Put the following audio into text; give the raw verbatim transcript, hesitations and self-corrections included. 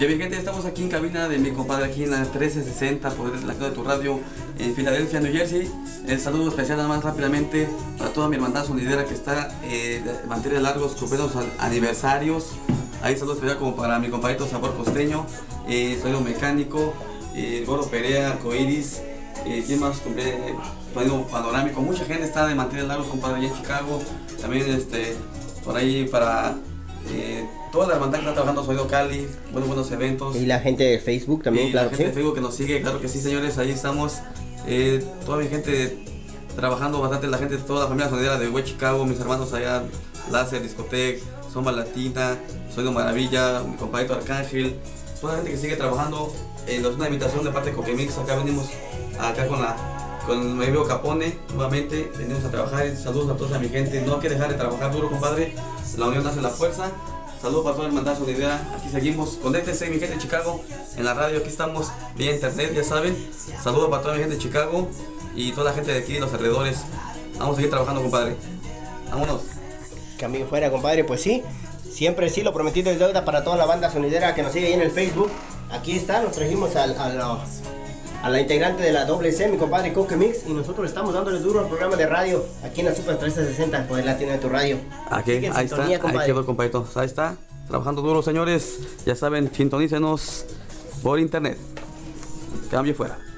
Ok, mi gente, estamos aquí en cabina de mi compadre aquí en la trece sesenta, Poderes de la Casa de tu Radio, en Filadelfia, New Jersey. El saludo especial nada más rápidamente para toda mi hermandad sonidera que está eh, de mantener largos, cumpliendo aniversarios. Ahí saludo especial como para mi compadrito Sabor Costeño, eh, Sonido Mecánico, eh, Goro Perea, Arcoiris, eh, ¿quién más cumple? Sonido Panorámico. Mucha gente está de mantener largos, compadre, allá en Chicago. También este, por ahí para... Eh, toda la hermandad que está trabajando Sonido Cali, buenos buenos eventos. Y la gente de Facebook también, y claro. La gente ¿sí? de Facebook que nos sigue, claro que sí, señores, ahí estamos. Eh, toda mi gente trabajando bastante, la gente, toda la familia sonidera de West Chicago, mis hermanos allá, Láser, Discotec, Zomba Latina, Sonido Maravilla, mi compadrito Arcángel, toda la gente que sigue trabajando. Eh, nos una invitación de parte de Coquemix, acá venimos acá con la con mi amigo Capone, nuevamente venimos a trabajar. Saludos a toda mi gente, no hay que dejar de trabajar duro, compadre, la unión hace la fuerza. Saludos para toda la hermandad sonidera, aquí seguimos, conéctense mi gente de Chicago, en la radio, aquí estamos, vía internet, ya saben. Saludos para toda mi gente de Chicago y toda la gente de aquí, de los alrededores. Vamos a seguir trabajando, compadre, vámonos. Cambio fuera, compadre, pues sí, siempre sí, lo prometido es deuda para toda la banda sonidera que nos sigue ahí en el Facebook. Aquí está, nos trajimos al, al, a la integrante de la doble C, mi compadre Coquemix, y nosotros estamos dándole duro al programa de radio aquí en la Super trece sesenta, el Poder Latino de tu radio. Aquí, ahí está, ahí quedó, compadrito, ahí está, trabajando duro, señores, ya saben, sintonícenos por internet. Cambio fuera.